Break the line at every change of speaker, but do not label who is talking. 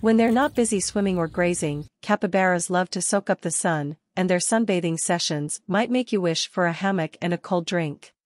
When they're not busy swimming or grazing, capybaras love to soak up the sun, and their sunbathing sessions might make you wish for a hammock and a cold drink.